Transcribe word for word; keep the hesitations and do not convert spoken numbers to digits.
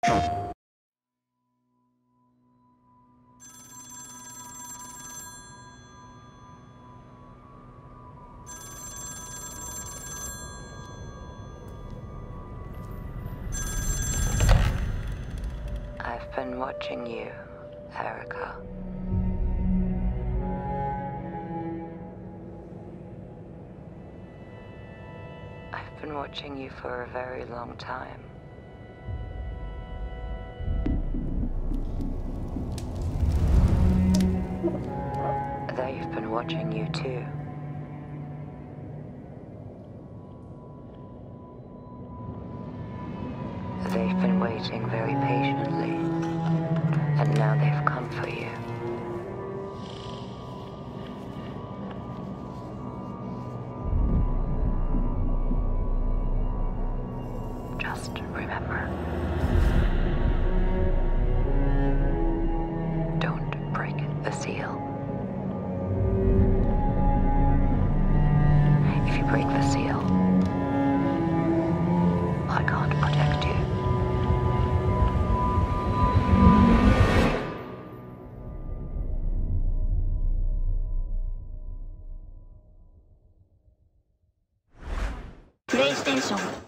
I've been watching you, Erica. I've been watching you for a very long time. They've been watching you too. They've been waiting very patiently, and now they've come for you. Just remember, don't break the seal. If you break the seal, I can't protect you. PlayStation